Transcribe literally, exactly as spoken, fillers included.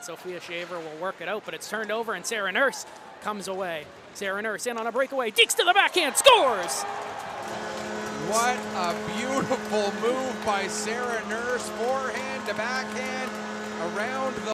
Sophia Shaver will work it out, but it's turned over, and Sarah Nurse comes away. Sarah Nurse in on a breakaway, deeks to the backhand, scores! What a beautiful move by Sarah Nurse, forehand to backhand around the